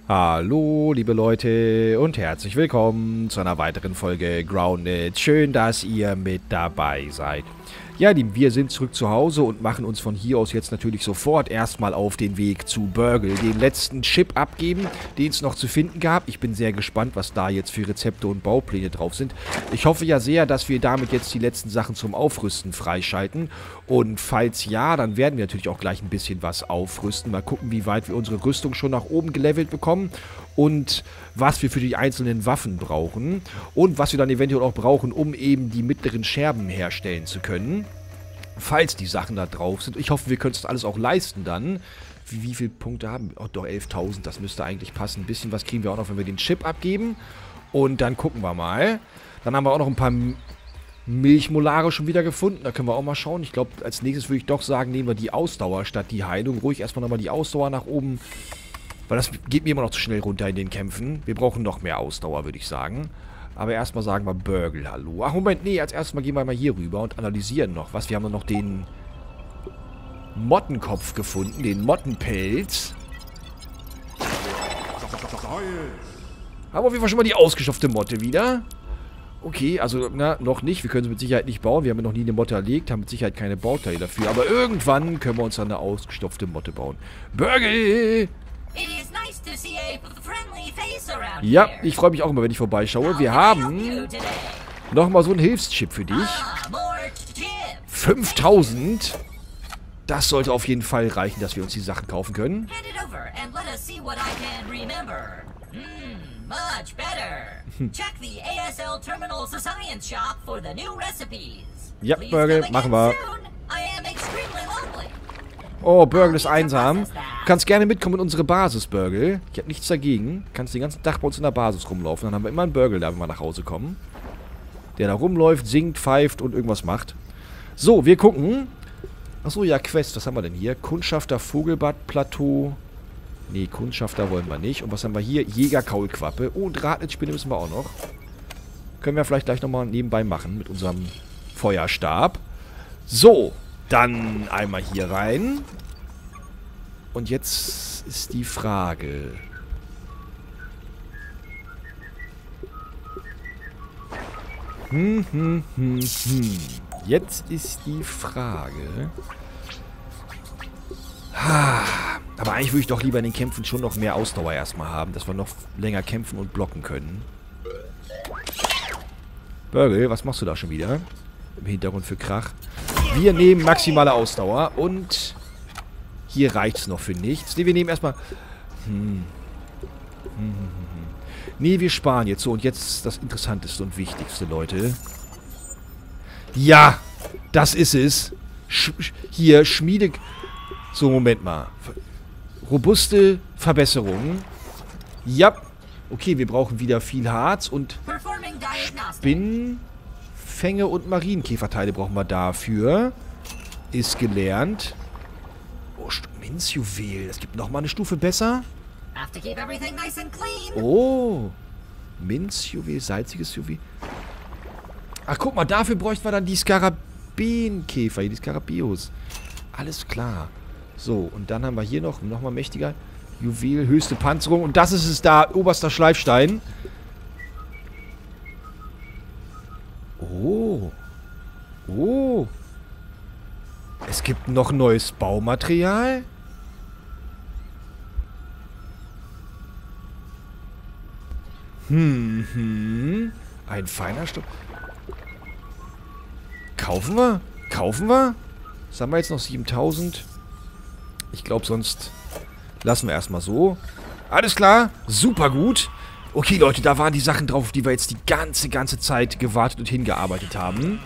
Hallo, liebe Leute und herzlich willkommen zu einer weiteren Folge Grounded. Schön, dass ihr mit dabei seid. Ja, wir sind zurück zu Hause und machen uns von hier aus jetzt natürlich sofort erstmal auf den Weg zu Burgle. Den letzten Chip abgeben, den es noch zu finden gab. Ich bin sehr gespannt, was da jetzt für Rezepte und Baupläne drauf sind. Ich hoffe ja sehr, dass wir damit jetzt die letzten Sachen zum Aufrüsten freischalten. Und falls ja, dann werden wir natürlich auch gleich ein bisschen was aufrüsten. Mal gucken, wie weit wir unsere Rüstung schon nach oben gelevelt bekommen. Und was wir für die einzelnen Waffen brauchen. Und was wir dann eventuell auch brauchen, um eben die mittleren Scherben herstellen zu können. Falls die Sachen da drauf sind. Ich hoffe, wir können es alles auch leisten dann. Wie viele Punkte haben wir? Oh, doch 11.000. Das müsste eigentlich passen. Ein bisschen was kriegen wir auch noch, wenn wir den Chip abgeben. Und dann gucken wir mal. Dann haben wir auch noch ein paar Milchmolare schon wieder gefunden. Da können wir auch mal schauen. Ich glaube, als nächstes würde ich doch sagen, nehmen wir die Ausdauer statt die Heilung. Ruhig erstmal nochmal die Ausdauer nach oben. Weil das geht mir immer noch zu schnell runter in den Kämpfen. Wir brauchen noch mehr Ausdauer, würde ich sagen. Aber erstmal sagen wir Burgle, hallo. Ach, Moment, nee, als erstes mal gehen wir mal hier rüber und analysieren noch was. Wir haben noch den Mottenkopf gefunden, den Mottenpelz. Haben wir auf jeden Fall schon mal die ausgestopfte Motte wieder. Okay, also, noch nicht. Wir können sie mit Sicherheit nicht bauen. Wir haben ja noch nie eine Motte erlegt, haben mit Sicherheit keine Bauteile dafür. Aber irgendwann können wir uns dann eine ausgestopfte Motte bauen. Burgle! Ja, ich freue mich auch immer, wenn ich vorbeischaue. Wir haben nochmal so einen Hilfschip für dich. 5000. Das sollte auf jeden Fall reichen, dass wir uns die Sachen kaufen können. Ja, Burgle, machen wir. Oh, Burgle ist einsam. Du kannst gerne mitkommen in unsere Basis, Burgle. Ich habe nichts dagegen. Du kannst den ganzen Tag bei uns in der Basis rumlaufen. Dann haben wir immer einen Burgle da, wenn wir nach Hause kommen. Der da rumläuft, singt, pfeift und irgendwas macht. So, wir gucken. Achso, ja, Quest. Was haben wir denn hier? Kundschafter Vogelbad-Plateau. Nee, Kundschafter wollen wir nicht. Und was haben wir hier? Jäger-Kaulquappe. Oh, Drahtnetzspinne müssen wir auch noch. Können wir vielleicht gleich nochmal nebenbei machen mit unserem Feuerstab. So. Dann einmal hier rein. Und jetzt ist die Frage. Jetzt ist die Frage. Aber eigentlich würde ich doch lieber in den Kämpfen schon noch mehr Ausdauer erstmal haben, dass wir noch länger kämpfen und blocken können. Burgle, was machst du da schon wieder? Im Hintergrund für Krach. Wir nehmen maximale Ausdauer und hier reicht es noch für nichts. Ne, wir nehmen erstmal... Nee, wir sparen jetzt so. Und jetzt das Interessanteste und Wichtigste, Leute. Ja, das ist es. Hier, Schmiede... So, Moment mal. Robuste Verbesserungen. Ja. Okay, wir brauchen wieder viel Harz und Spinnenfänge und Marienkäferteile brauchen wir dafür. Ist gelernt. Oh, Minzjuwel. Es gibt nochmal eine Stufe besser. Oh. Minzjuwel, salziges Juwel. Ach, guck mal, dafür bräuchten wir dann die Skarabäenkäfer, die Skarabeus. Alles klar. So, und dann haben wir hier nochmal mächtiger Juwel, höchste Panzerung. Und das ist es da, oberster Schleifstein. Oh. Oh. Es gibt noch neues Baumaterial. Ein feiner Stoff. Kaufen wir? Kaufen wir? Was haben wir jetzt noch? 7000. Ich glaube, sonst lassen wir erstmal so. Alles klar. Super gut. Okay, Leute, da waren die Sachen drauf, auf die wir jetzt die ganze Zeit gewartet und hingearbeitet haben.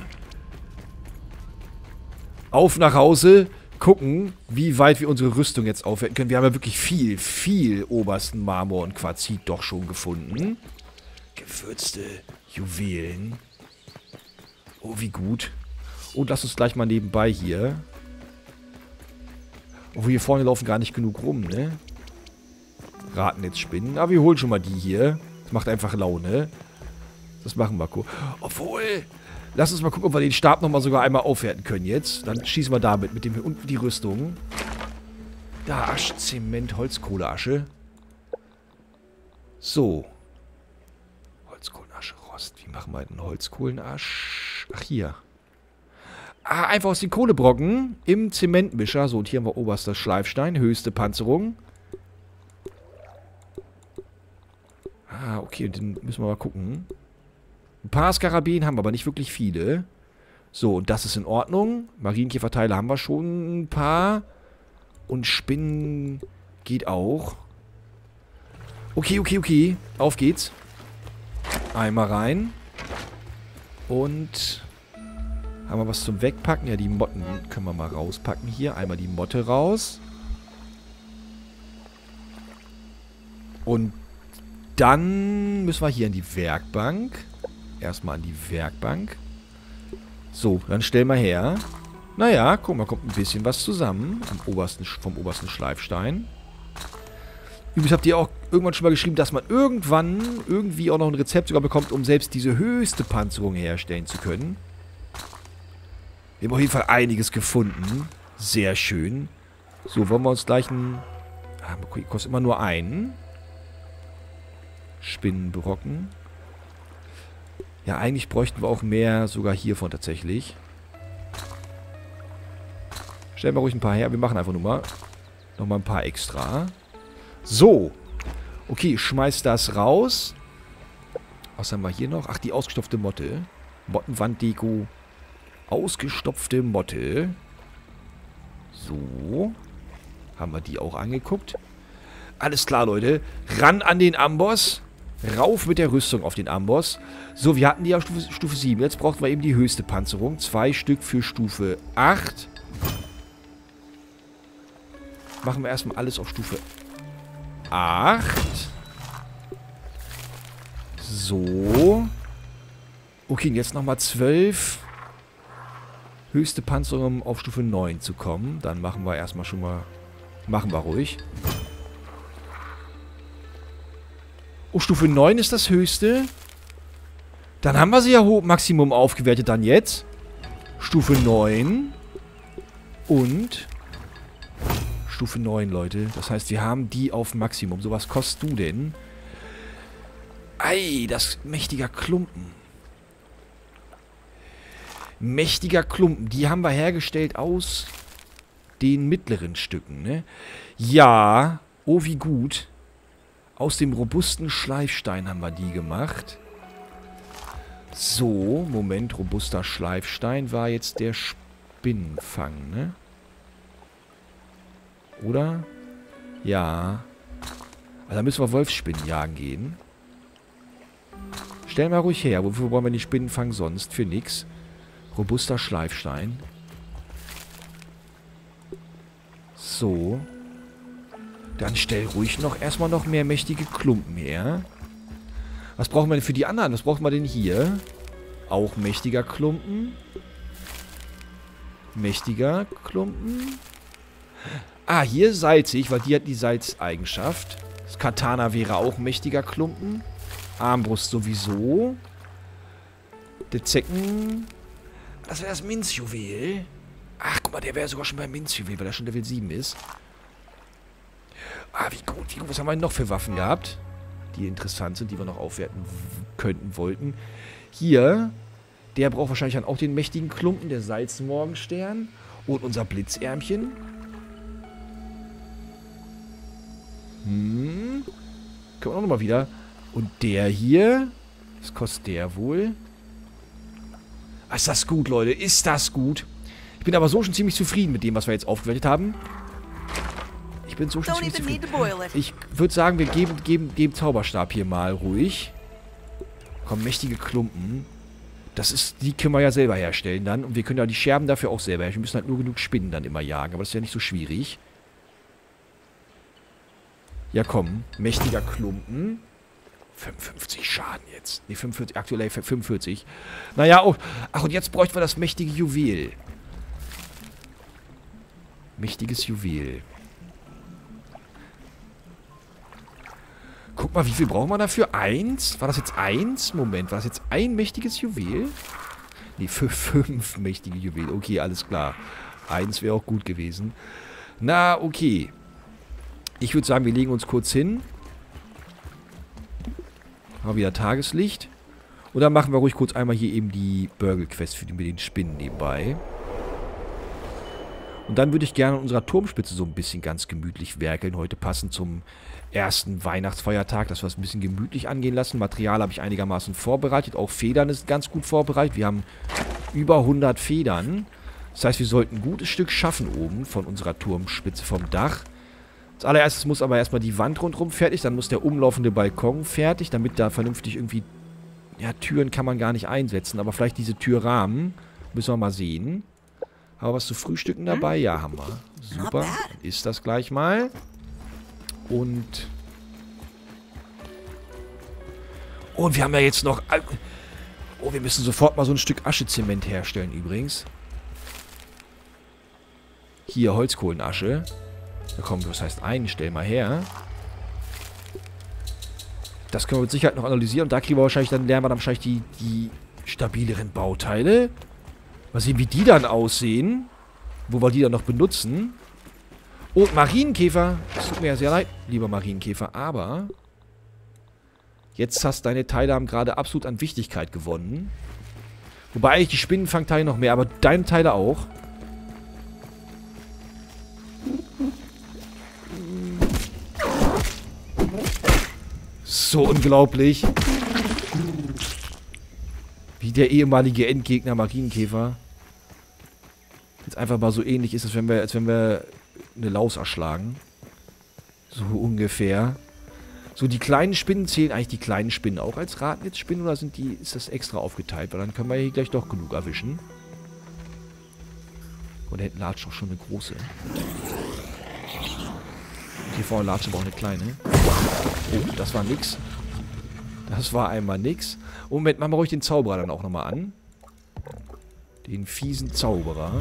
Auf nach Hause. Gucken, wie weit wir unsere Rüstung jetzt aufwerten können. Wir haben ja wirklich viel obersten Marmor und Quarzit doch schon gefunden. Gewürzte Juwelen. Oh, wie gut. Und lass uns gleich mal nebenbei hier. Obwohl, hier vorne laufen gar nicht genug rum, ne? Ratennetzspinnen. Aber wir holen schon mal die hier. Das macht einfach Laune. Das machen wir. Obwohl, lass uns mal gucken, ob wir den Stab nochmal sogar einmal aufwerten können jetzt. Dann schießen wir damit mit dem und die Rüstung. Da, Asch, Zement, Holzkohleasche. So. Holzkohlenasche, Rost. Wie machen wir denn Holzkohlenasch? Ach, hier. Ah, einfach aus den Kohlebrocken im Zementmischer. So, und hier haben wir oberster Schleifstein. Höchste Panzerung. Ah, okay, den müssen wir mal gucken. Ein paar Skarabäen haben wir, aber nicht wirklich viele. So, und das ist in Ordnung. Marienkäferteile haben wir schon ein paar. Und Spinnen geht auch. Okay, okay, okay. Auf geht's. Einmal rein. Und haben wir was zum Wegpacken? Ja, die Motten können wir mal rauspacken hier. Einmal die Motte raus. Und dann müssen wir hier an die Werkbank. Erstmal an die Werkbank. So, dann stellen wir her. Naja, guck mal, kommt ein bisschen was zusammen. Vom obersten Schleifstein. Übrigens habt ihr auch irgendwann schon mal geschrieben, dass man irgendwann irgendwie auch noch ein Rezept sogar bekommt, um selbst diese höchste Panzerung herstellen zu können. Wir haben auf jeden Fall einiges gefunden. Sehr schön. So, wollen wir uns gleich ein... Ah, kostet immer nur einen. Spinnenbrocken. Ja, eigentlich bräuchten wir auch mehr sogar hiervon tatsächlich. Stellen wir ruhig ein paar her. Wir machen einfach nur mal nochmal ein paar extra. So. Okay, schmeiß das raus. Was haben wir hier noch? Ach, die ausgestopfte Motte. Mottenwanddeko. Ausgestopfte Motte. So. Haben wir die auch angeguckt. Alles klar, Leute. Ran an den Amboss. Rauf mit der Rüstung auf den Amboss. So, wir hatten die auf Stufe 7. Jetzt brauchen wir eben die höchste Panzerung. 2 Stück für Stufe 8. Machen wir erstmal alles auf Stufe 8. So. Okay, und jetzt nochmal 12. Höchste Panzerung, um auf Stufe 9 zu kommen. Dann machen wir erstmal schon mal... Machen wir ruhig. Oh, Stufe 9 ist das höchste. Dann haben wir sie ja Maximum aufgewertet dann jetzt. Stufe 9. Und... Stufe 9, Leute. Das heißt, wir haben die auf Maximum. So, was kostet du denn? Ei, das mächtiger Klumpen. Mächtiger Klumpen. Die haben wir hergestellt aus den mittleren Stücken, ne? Ja. Oh, wie gut. Aus dem robusten Schleifstein haben wir die gemacht. So, Moment. Robuster Schleifstein war jetzt der Spinnenfang, ne? Oder? Ja. Also da müssen wir Wolfsspinnen jagen gehen. Stellen wir ruhig her. Wofür brauchen wir den Spinnenfang sonst? Für nix. Robuster Schleifstein. So. Dann stell ruhig noch erstmal noch mehr mächtige Klumpen her. Was brauchen wir denn für die anderen? Was brauchen wir denn hier? Auch mächtiger Klumpen. Mächtiger Klumpen. Ah, hier salzig, weil die hat die Salzeigenschaft. Das Katana wäre auch mächtiger Klumpen. Armbrust sowieso. Der Zecken... Das wäre das Minzjuwel. Ach, guck mal, der wäre sogar schon beim Minzjuwel, weil er schon Level 7 ist. Ah, wie gut, wie gut. Was haben wir denn noch für Waffen gehabt? Die interessant sind, die wir noch aufwerten könnten, wollten. Hier, der braucht wahrscheinlich dann auch den mächtigen Klumpen, der Salzmorgenstern. Und unser Blitzärmchen. Können wir auch nochmal wieder. Und der hier, was kostet der wohl? Ah, ist das gut, Leute. Ist das gut. Ich bin aber so schon ziemlich zufrieden mit dem, was wir jetzt aufgewertet haben. Ich bin so schon ziemlich zufrieden. Ich würde sagen, wir geben dem Zauberstab hier mal ruhig. Komm, mächtige Klumpen. Die können wir ja selber herstellen dann. Und wir können ja die Scherben dafür auch selber herstellen. Wir müssen halt nur genug Spinnen dann immer jagen. Aber das ist ja nicht so schwierig. Ja, komm. Mächtiger Klumpen. 55 Schaden jetzt. Ne, 45. Aktuell 45. Naja, oh. Ach, und jetzt bräuchten wir das mächtige Juwel. Mächtiges Juwel. Guck mal, wie viel brauchen wir dafür? 1? War das jetzt 1? Moment, war das jetzt ein mächtiges Juwel? Ne, für 5 mächtige Juwel. Okay, alles klar. 1 wäre auch gut gewesen. Na, okay. Ich würde sagen, wir legen uns kurz hin. Haben wir wieder Tageslicht. Und dann machen wir ruhig kurz einmal hier eben die Burgle-Quest mit den Spinnen nebenbei. Und dann würde ich gerne an unserer Turmspitze so ein bisschen ganz gemütlich werkeln. Heute passend zum ersten Weihnachtsfeiertag, dass wir es ein bisschen gemütlich angehen lassen. Material habe ich einigermaßen vorbereitet. Auch Federn ist ganz gut vorbereitet. Wir haben über 100 Federn. Das heißt, wir sollten ein gutes Stück schaffen oben von unserer Turmspitze vom Dach. Als allererstes muss aber erstmal die Wand rundherum fertig. Dann muss der umlaufende Balkon fertig, damit da vernünftig irgendwie... Ja, Türen kann man gar nicht einsetzen, aber vielleicht diese Türrahmen. Müssen wir mal sehen. Haben wir was zu frühstücken dabei? Ja, haben wir. Super. Dann ist das gleich mal. Und wir haben ja jetzt noch... Oh, wir müssen sofort mal so ein Stück Aschezement herstellen übrigens. Hier, Holzkohlenasche. Da kommen, was heißt einen? Stell mal her. Das können wir mit Sicherheit noch analysieren. Und da kriegen wir wahrscheinlich, dann lernen wir dann wahrscheinlich die stabileren Bauteile. Mal sehen, wie die dann aussehen. Wo wir die dann noch benutzen. Oh, Marienkäfer. Das tut mir ja sehr leid, lieber Marienkäfer. Aber jetzt hast deine Teile haben gerade absolut an Wichtigkeit gewonnen. Wobei eigentlich die Spinnenfangteile noch mehr, aber deine Teile auch. So unglaublich. Wie der ehemalige Endgegner Marienkäfer. Jetzt einfach mal so ähnlich ist, als wenn wir eine Laus erschlagen. So ungefähr. So, die kleinen Spinnen zählen eigentlich die kleinen Spinnen auch als Ratnetzspinnen oder ist das extra aufgeteilt? Weil dann können wir hier gleich doch genug erwischen. Und da hinten latscht doch schon eine große. Hier vorne latscht aber auch eine kleine. Oh, das war nix. Das war einmal nix. Oh, Moment, machen wir ruhig den Zauberer dann auch nochmal an. Den fiesen Zauberer.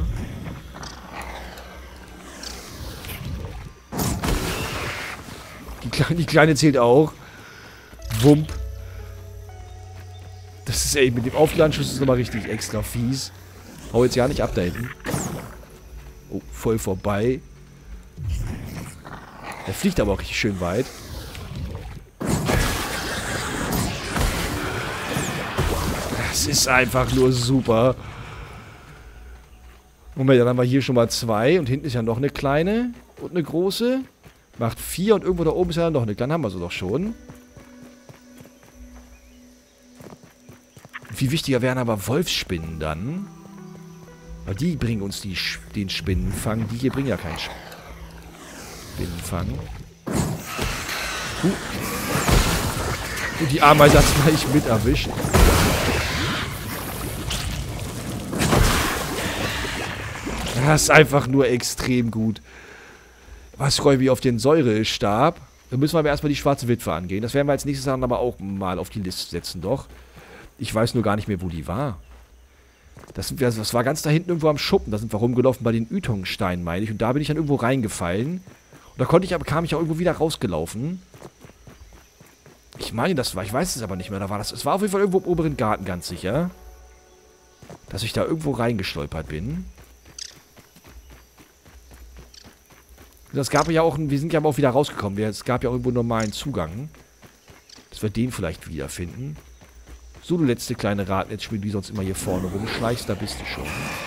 Die Kleine zählt auch. Wump. Das ist ey, mit dem Aufladenschuss ist nochmal richtig extra fies. Hau jetzt ja nicht ab da hinten. Oh, voll vorbei. Der fliegt aber auch richtig schön weit. Das ist einfach nur super. Moment, dann haben wir hier schon mal 2. Und hinten ist ja noch eine kleine und eine große. Macht 4 und irgendwo da oben ist ja noch eine. Dann haben wir sie doch schon. Viel wichtiger wären aber Wolfsspinnen dann. Weil die bringen uns den Spinnenfang. Die hier bringen ja keinen Spinnenfang. Und die Ameise hat es gleich mit erwischt. Das ist einfach nur extrem gut. Was freue ich mich auf den Säurestab? Da müssen wir aber erstmal die schwarze Witwe angehen. Das werden wir als nächstes dann aber auch mal auf die Liste setzen, doch. Ich weiß nur gar nicht mehr, wo die war. Das war ganz da hinten irgendwo am Schuppen. Da sind wir rumgelaufen bei den Ytongsteinen, meine ich. Und da bin ich dann irgendwo reingefallen. Und da kam ich auch irgendwo wieder rausgelaufen. Ich meine, das war, ich weiß es aber nicht mehr. Da war das. Es war auf jeden Fall irgendwo im oberen Garten, ganz sicher. Dass ich da irgendwo reingestolpert bin. Das gab ja auch, wir sind ja aber auch wieder rausgekommen. Es gab ja auch irgendwo einen normalen Zugang. Dass wir den vielleicht wiederfinden. So, du letzte kleine Ratnetzspiel, die sonst immer hier vorne rumschleichst, da bist du schon.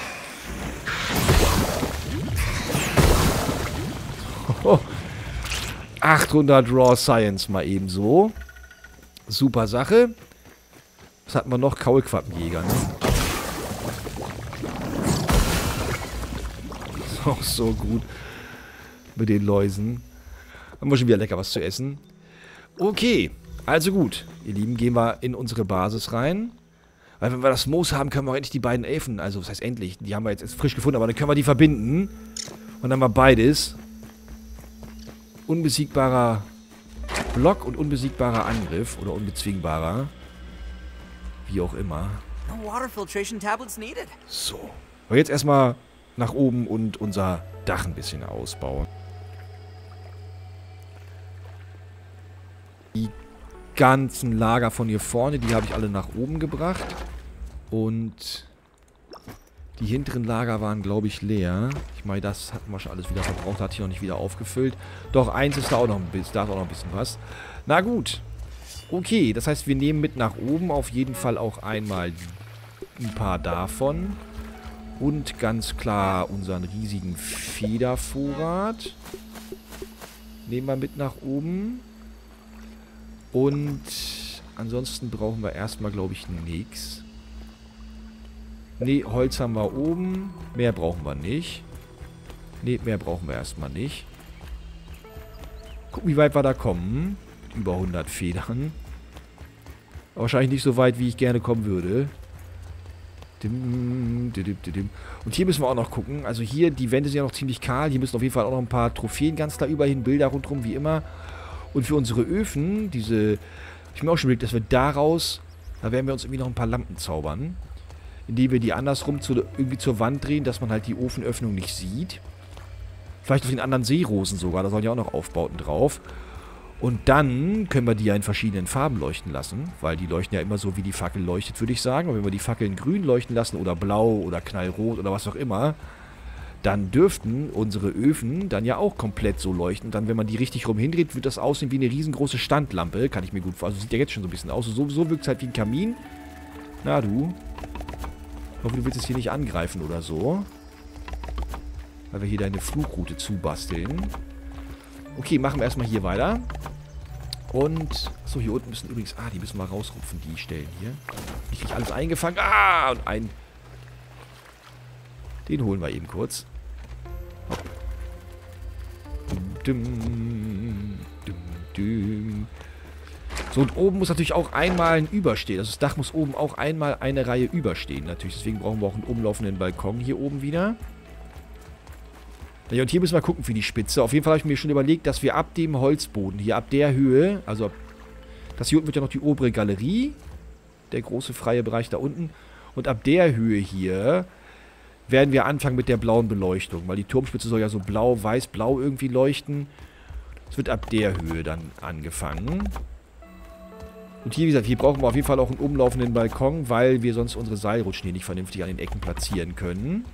Oh. 800 Raw Science mal eben so. Super Sache. Was hatten wir noch? Kaulquappenjäger, ne? Ist auch so gut. Mit den Läusen. Haben wir schon wieder lecker was zu essen. Okay. Also gut, ihr Lieben, gehen wir in unsere Basis rein. Weil wenn wir das Moos haben, können wir auch endlich die beiden Elfen, also was heißt endlich, die haben wir jetzt frisch gefunden, aber dann können wir die verbinden. Und dann haben wir beides. Unbesiegbarer Block und unbesiegbarer Angriff. Oder unbezwingbarer. Wie auch immer. So. Aber jetzt erstmal nach oben und unser Dach ein bisschen ausbauen. Die ganzen Lager von hier vorne, die habe ich alle nach oben gebracht. Und die hinteren Lager waren, glaube ich, leer. Ich meine, das hatten wir schon alles wieder verbraucht, hat hier noch nicht wieder aufgefüllt. Doch, eins ist da auch noch ein bisschen, da ist auch noch ein bisschen was. Na gut. Okay, das heißt, wir nehmen mit nach oben auf jeden Fall auch einmal ein paar davon. Und ganz klar unseren riesigen Federvorrat. Nehmen wir mit nach oben. Und ansonsten brauchen wir erstmal, glaube ich, nichts. Ne, Holz haben wir oben. Mehr brauchen wir nicht. Ne, mehr brauchen wir erstmal nicht. Gucken, wie weit wir da kommen. Mit über 100 Federn. Wahrscheinlich nicht so weit, wie ich gerne kommen würde. Und hier müssen wir auch noch gucken. Also hier, die Wände sind ja noch ziemlich kahl. Hier müssen auf jeden Fall auch noch ein paar Trophäen ganz da überhin. Bilder rundherum, wie immer. Und für unsere Öfen, diese... Ich mir auch schon überlegt, dass wir daraus... Da werden wir uns irgendwie noch ein paar Lampen zaubern. Indem wir die andersrum irgendwie zur Wand drehen, dass man halt die Ofenöffnung nicht sieht. Vielleicht auf den anderen Seerosen sogar. Da sollen ja auch noch Aufbauten drauf. Und dann können wir die ja in verschiedenen Farben leuchten lassen. Weil die leuchten ja immer so, wie die Fackel leuchtet, würde ich sagen. Und wenn wir die Fackeln grün leuchten lassen oder blau oder knallrot oder was auch immer, dann dürften unsere Öfen dann ja auch komplett so leuchten. Dann, wenn man die richtig rum hindreht, wird das aussehen wie eine riesengroße Standlampe. Kann ich mir gut vorstellen. Also sieht ja jetzt schon so ein bisschen aus. So wirkt es halt wie ein Kamin. Na du. Ich hoffe, du willst es hier nicht angreifen oder so. Weil wir hier deine Flugroute zubasteln. Okay, machen wir erstmal hier weiter. Und, achso, hier unten müssen übrigens, die müssen wir rausrupfen, die Stellen hier. Ich kriege alles eingefangen. Und einen. Den holen wir eben kurz. Hopp. So, und oben muss natürlich auch einmal ein Überstehen. Also das Dach muss oben auch einmal eine Reihe überstehen, natürlich. Deswegen brauchen wir auch einen umlaufenden Balkon hier oben wieder. Ja, und hier müssen wir gucken für die Spitze. Auf jeden Fall habe ich mir schon überlegt, dass wir ab dem Holzboden, hier ab der Höhe, also das hier unten wird ja noch die obere Galerie, der große freie Bereich da unten. Und ab der Höhe hier werden wir anfangen mit der blauen Beleuchtung, weil die Turmspitze soll ja so blau, weiß, blau irgendwie leuchten. Es wird ab der Höhe dann angefangen. Und hier, wie gesagt, hier brauchen wir auf jeden Fall auch einen umlaufenden Balkon, weil wir sonst unsere Seilrutschen hier nicht vernünftig an den Ecken platzieren können.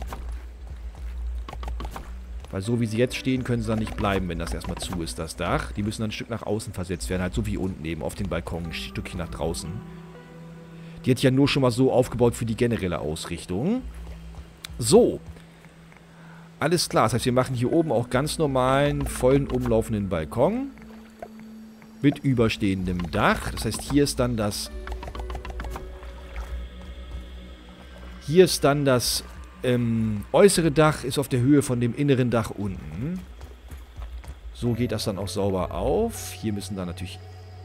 Weil so wie sie jetzt stehen, können sie dann nicht bleiben, wenn das erstmal zu ist, das Dach. Die müssen dann ein Stück nach außen versetzt werden, halt so wie unten eben auf den Balkon, ein Stückchen nach draußen. Die hätte ich ja nur schon mal so aufgebaut für die generelle Ausrichtung. So. Alles klar, das heißt, wir machen hier oben auch ganz normalen, vollen umlaufenden Balkon. Mit überstehendem Dach. Das heißt, hier ist dann das... äußere Dach ist auf der Höhe von dem inneren Dach unten. So geht das dann auch sauber auf. Hier müssen dann natürlich...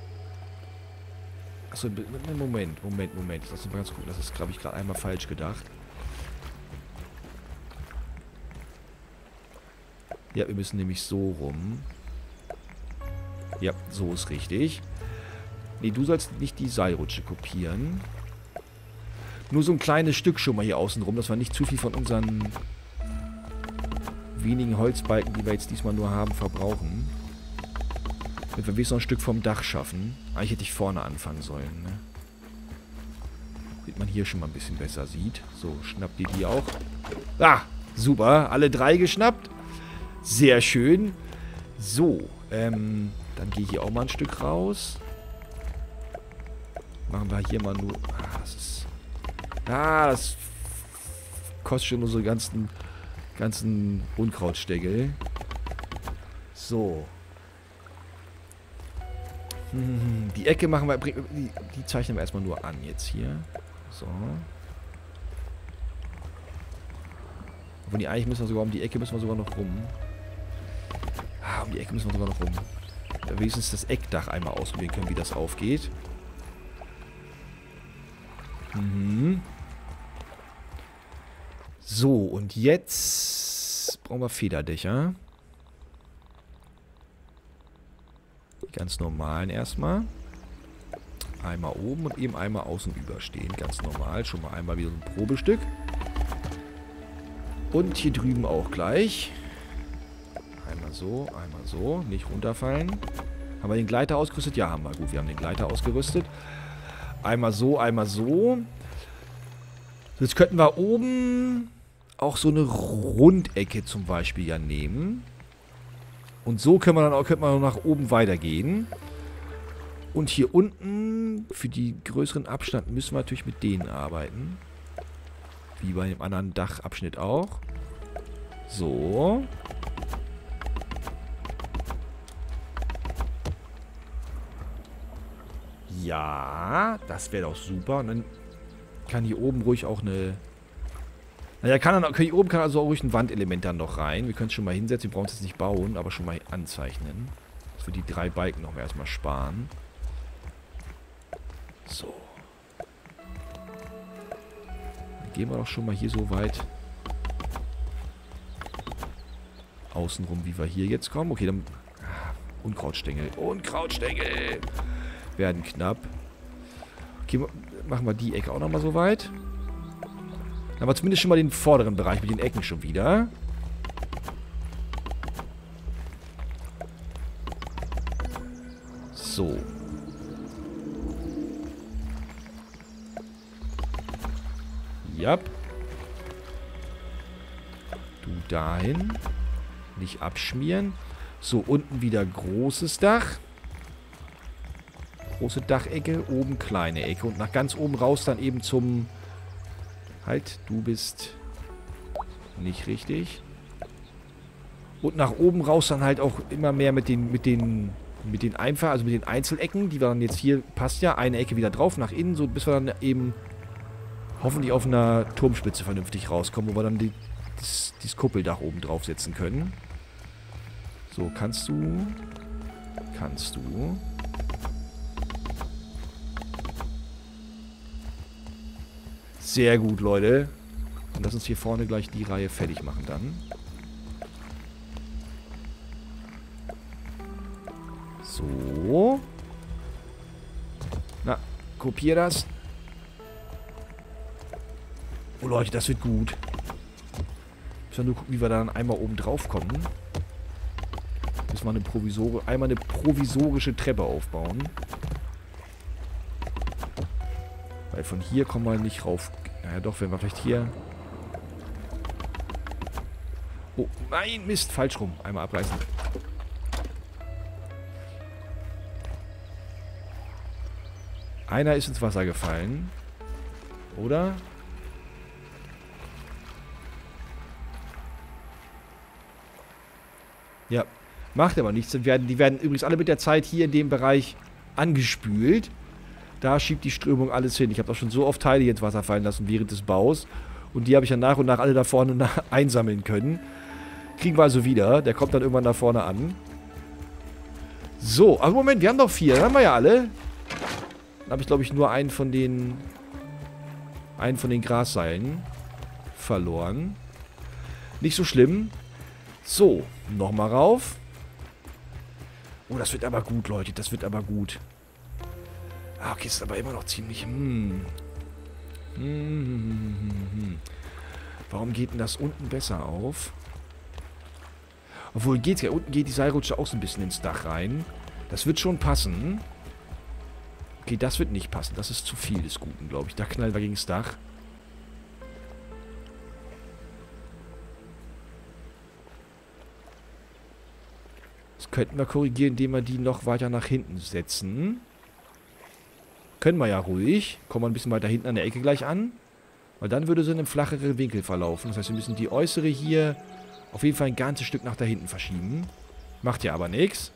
Achso, Moment. Lass uns mal ganz gucken. Das ist, glaube ich, gerade einmal falsch gedacht. Ja, wir müssen nämlich so rum. Ja, so ist richtig. Nee, du sollst nicht die Seilrutsche kopieren. Nur so ein kleines Stück schon mal hier außen rum, dass wir nicht zu viel von unseren wenigen Holzbalken, die wir jetzt diesmal nur haben, verbrauchen. Damit wir wenigstens noch ein Stück vom Dach schaffen. Eigentlich hätte ich vorne anfangen sollen, ne? Damit man hier schon mal ein bisschen besser sieht. So, schnappt ihr die auch. Super. Alle 3 geschnappt. Sehr schön. So, dann gehe ich hier auch mal ein Stück raus. Machen wir hier mal nur... das kostet schon unsere ganzen Unkrautstängel. So. Die Ecke machen wir... Die zeichnen wir erstmal nur an jetzt hier. So. Obwohl, eigentlich müssen wir sogar um die Ecke müssen wir sogar noch rum. Um die Ecke müssen wir sogar noch rum. Da wenigstens das Eckdach einmal ausprobieren können, wie das aufgeht. So, und jetzt brauchen wir Federdächer. Die ganz normalen erstmal. Einmal oben und eben einmal außen überstehen. Ganz normal. Schon mal einmal wieder so ein Probestück. Und hier drüben auch gleich. Einmal so. Nicht runterfallen. Haben wir den Gleiter ausgerüstet? Ja, haben wir. Gut, wir haben den Gleiter ausgerüstet. Einmal so, einmal so. Jetzt könnten wir oben auch so eine Rundecke zum Beispiel ja nehmen. Und so könnte man dann auch nach oben weitergehen. Und hier unten, für die größeren Abstand, müssen wir natürlich mit denen arbeiten. Wie bei dem anderen Dachabschnitt auch. So. Ja, das wäre doch super. Und dann kann hier oben ruhig auch eine... Naja, hier oben kann also auch ruhig ein Wandelement dann noch rein. Wir können es schon mal hinsetzen. Wir brauchen es jetzt nicht bauen, aber schon mal anzeichnen. Dass wir die 3 Balken noch erstmal sparen. So. Dann gehen wir doch schon mal hier so weit außenrum, wie wir hier jetzt kommen. Okay, dann... Unkrautstängel. Unkrautstängel! Werden knapp. Okay, machen wir die Ecke auch nochmal so weit. Dann haben wir zumindest schon mal den vorderen Bereich mit den Ecken schon wieder. So. Ja. Du dahin. Nicht abschmieren. So, unten wieder großes Dach. Große Dachecke, oben kleine Ecke. Und nach ganz oben raus dann eben zum... Halt, du bist nicht richtig. Und nach oben raus dann halt auch immer mehr mit den Einzelecken, die wir dann jetzt hier, passt ja, eine Ecke wieder drauf, nach innen, so bis wir dann eben hoffentlich auf einer Turmspitze vernünftig rauskommen, wo wir dann das Kuppeldach oben draufsetzen können. So, kannst du. Sehr gut, Leute. Und lass uns hier vorne gleich die Reihe fertig machen dann. So. Na, kopier das. Oh, Leute, das wird gut. Müssen wir nur gucken, wie wir dann einmal oben drauf kommen. Müssen wir einmal eine provisorische Treppe aufbauen. Weil von hier kommen wir nicht rauf. Naja, doch, wenn wir vielleicht hier... Oh, nein, Mist, falsch rum. Einmal abreißen. Einer ist ins Wasser gefallen. Oder? Ja, macht aber nichts. Die werden übrigens alle mit der Zeit hier in dem Bereich angespült. Da schiebt die Strömung alles hin. Ich habe auch schon so oft Teile hier ins Wasser fallen lassen während des Baus. Und die habe ich dann nach und nach alle da vorne einsammeln können. Kriegen wir also wieder. Der kommt dann irgendwann da vorne an. So, also Moment, wir haben doch 4. Dann haben wir ja alle. Dann habe ich, glaube ich, nur einen von den Grasseilen verloren. Nicht so schlimm. So, nochmal rauf. Oh, das wird aber gut, Leute. Das wird aber gut. Ah, okay, ist aber immer noch ziemlich... Warum geht denn das unten besser auf? Obwohl, geht's ja. Unten geht die Seilrutsche auch so ein bisschen ins Dach rein. Das wird schon passen. Okay, das wird nicht passen. Das ist zu viel des Guten, glaube ich. Da knallen wir gegen das Dach. Das könnten wir korrigieren, indem wir die noch weiter nach hinten setzen. Können wir ja ruhig. Kommen wir ein bisschen weiter hinten an der Ecke gleich an. Weil dann würde sie in einem flacheren Winkel verlaufen. Das heißt, wir müssen die äußere hier auf jeden Fall ein ganzes Stück nach da hinten verschieben. Macht ja aber nichts.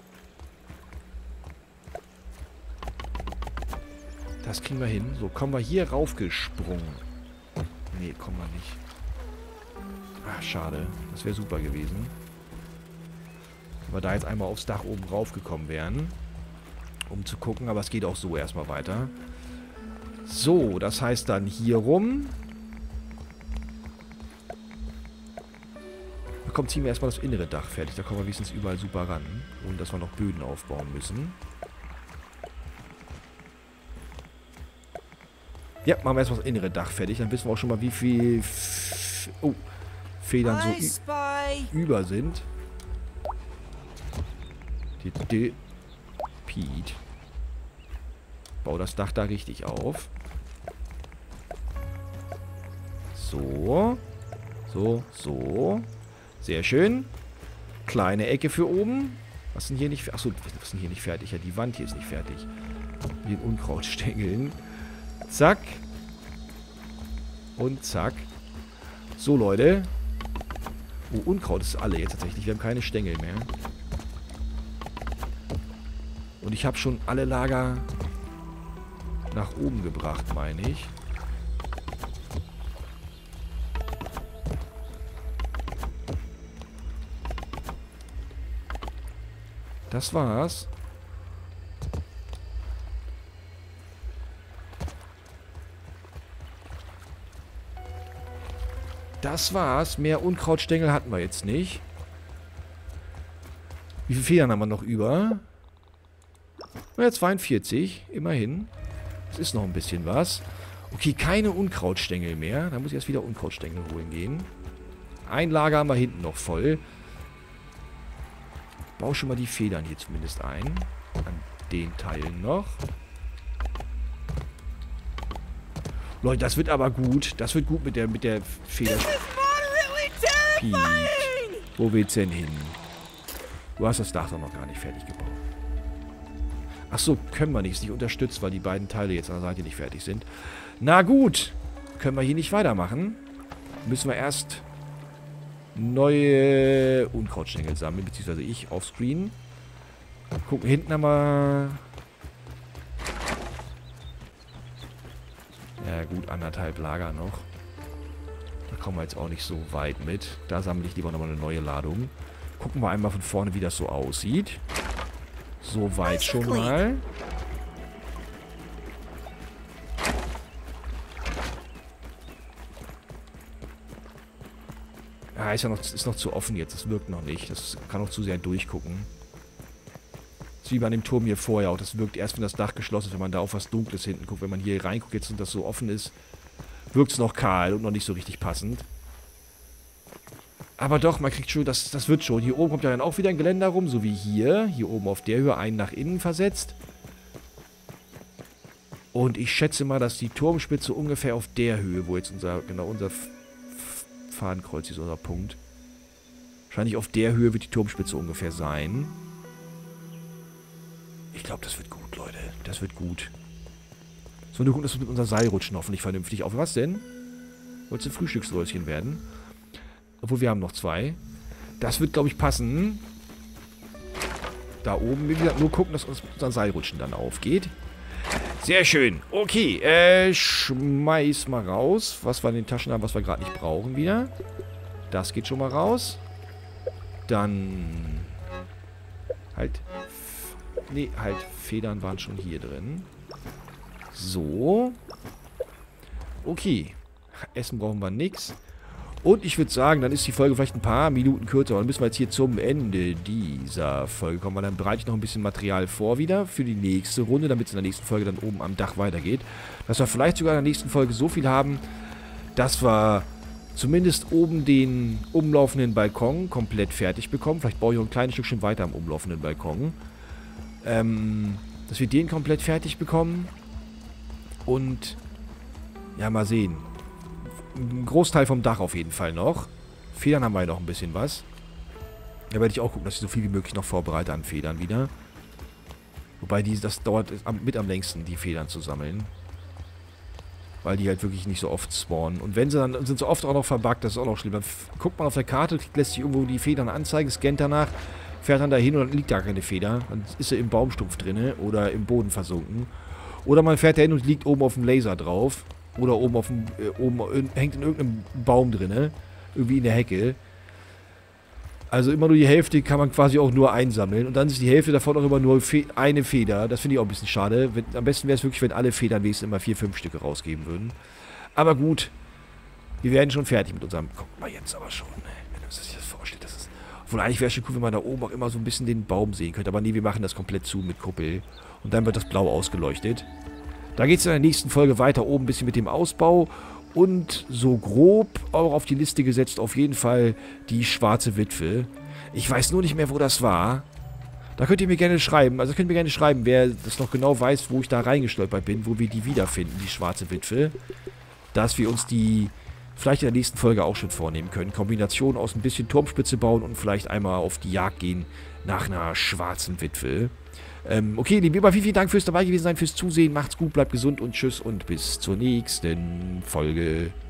Das kriegen wir hin. So, kommen wir hier raufgesprungen. Nee, kommen wir nicht. Ach, schade. Das wäre super gewesen. Wenn wir da jetzt einmal aufs Dach oben raufgekommen wären. Um zu gucken, aber es geht auch so erstmal weiter. So, das heißt dann hier rum. Komm, ziehen wir erstmal das innere Dach fertig. Da kommen wir wenigstens überall super ran. Ohne dass wir noch Böden aufbauen müssen. Ja, machen wir erstmal das innere Dach fertig. Dann wissen wir auch schon mal, wie viel Federn so über sind. Pete. Bau das Dach da richtig auf. So. So, so. Sehr schön. Kleine Ecke für oben. Was ist denn hier nicht... Achso, was ist denn hier nicht fertig? Ja, die Wand hier ist nicht fertig. Mit den Unkrautstängeln. Zack. Und zack. So, Leute. Oh, Unkraut ist alle jetzt tatsächlich. Wir haben keine Stängel mehr. Und ich habe schon alle Lager nach oben gebracht, meine ich. Das war's. Das war's. Mehr Unkrautstängel hatten wir jetzt nicht. Wie viele Federn haben wir noch über? Ja, 42. Immerhin. Das ist noch ein bisschen was. Okay, keine Unkrautstängel mehr. Da muss ich erst wieder Unkrautstängel holen gehen. Ein Lager haben wir hinten noch voll. Baue schon mal die Federn hier zumindest ein. An den Teilen noch. Leute, das wird aber gut. Das wird gut mit der Feder. Piet. Wo willst du denn hin? Du hast das Dach doch noch gar nicht fertig gebaut. Achso, können wir nicht. Ist nicht unterstützt, weil die beiden Teile jetzt an der Seite nicht fertig sind. Na gut. Können wir hier nicht weitermachen. Müssen wir erst neue Unkrautstängel sammeln, beziehungsweise ich offscreen. Gucken, hinten haben wir... Ja gut, 1,5 Lager noch. Da kommen wir jetzt auch nicht so weit mit. Da sammle ich lieber nochmal eine neue Ladung. Gucken wir einmal von vorne, wie das so aussieht. So weit schon mal. Ja, ist noch zu offen jetzt. Das wirkt noch nicht. Das kann noch zu sehr durchgucken. Das ist wie bei dem Turm hier vorher auch. Das wirkt erst, wenn das Dach geschlossen ist, wenn man da auf was Dunkles hinten guckt. Wenn man hier reinguckt jetzt und das so offen ist, wirkt es noch kahl und noch nicht so richtig passend. Aber doch, man kriegt schon, das wird schon. Hier oben kommt ja dann auch wieder ein Geländer rum, so wie hier. Hier oben auf der Höhe einen nach innen versetzt. Und ich schätze mal, dass die Turmspitze ungefähr auf der Höhe, wo jetzt unser Fadenkreuz ist, unser Punkt. Wahrscheinlich auf der Höhe wird die Turmspitze ungefähr sein. Ich glaube, das wird gut, Leute. Das wird gut. So, nur gucken, dass wir mit unser Seilrutschen hoffentlich vernünftig auf. Was denn? Wolltest du Frühstücksröschen werden? Obwohl, wir haben noch 2. Das wird, glaube ich, passen. Da oben, wie gesagt, nur gucken, dass unser Seilrutschen dann aufgeht. Sehr schön. Okay, schmeiß mal raus, was wir in den Taschen haben, was wir gerade nicht brauchen wieder. Das geht schon mal raus. Dann... Halt... Nee, halt, Federn waren schon hier drin. So. Okay. Essen brauchen wir nichts. Und ich würde sagen, dann ist die Folge vielleicht ein paar Minuten kürzer. Dann müssen wir jetzt hier zum Ende dieser Folge kommen. Weil dann bereite ich noch ein bisschen Material vor wieder für die nächste Runde, damit es in der nächsten Folge dann oben am Dach weitergeht. Dass wir vielleicht sogar in der nächsten Folge so viel haben, dass wir zumindest oben den umlaufenden Balkon komplett fertig bekommen. Vielleicht baue ich auch ein kleines Stückchen weiter am umlaufenden Balkon. Dass wir den komplett fertig bekommen. Und ja, mal sehen. Ein Großteil vom Dach auf jeden Fall noch. Federn haben wir ja noch ein bisschen was. Da werde ich auch gucken, dass ich so viel wie möglich noch vorbereite an Federn wieder. Wobei das dauert mit am längsten, die Federn zu sammeln. Weil die halt wirklich nicht so oft spawnen. Und wenn sie dann sind sie oft auch noch verbuggt, das ist auch noch schlimm. Dann guckt man auf der Karte, lässt sich irgendwo die Federn anzeigen, scannt danach, fährt dann dahin und dann liegt da keine Feder. Dann ist sie im Baumstumpf drin oder im Boden versunken. Oder man fährt dahin und liegt oben auf dem Laser drauf. Oder oben auf dem, hängt in irgendeinem Baum drin. Irgendwie in der Hecke. Also immer nur die Hälfte kann man quasi auch nur einsammeln. Und dann ist die Hälfte davon auch immer nur eine Feder. Das finde ich auch ein bisschen schade. Am besten wäre es wirklich, wenn alle Federn wenigstens immer 4, 5 Stücke rausgeben würden. Aber gut. Wir werden schon fertig mit unserem... Guck mal jetzt aber schon, wenn man sich das vorstellt. Das ist, obwohl eigentlich wäre es schon cool, wenn man da oben auch immer so ein bisschen den Baum sehen könnte. Aber nee, wir machen das komplett zu mit Kuppel. Und dann wird das blau ausgeleuchtet. Da geht es in der nächsten Folge weiter oben ein bisschen mit dem Ausbau. Und so grob auch auf die Liste gesetzt auf jeden Fall die schwarze Witwe. Ich weiß nur nicht mehr, wo das war. Da könnt ihr mir gerne schreiben. Also könnt ihr mir gerne schreiben, wer das noch genau weiß, wo ich da reingestolpert bin, wo wir die wiederfinden, die schwarze Witwe. Dass wir uns die vielleicht in der nächsten Folge auch schon vornehmen können. Kombination aus ein bisschen Turmspitze bauen und vielleicht einmal auf die Jagd gehen nach einer schwarzen Witwe. Okay, liebe Über, vielen Dank fürs dabei gewesen sein, fürs Zusehen. Macht's gut, bleibt gesund und tschüss und bis zur nächsten Folge.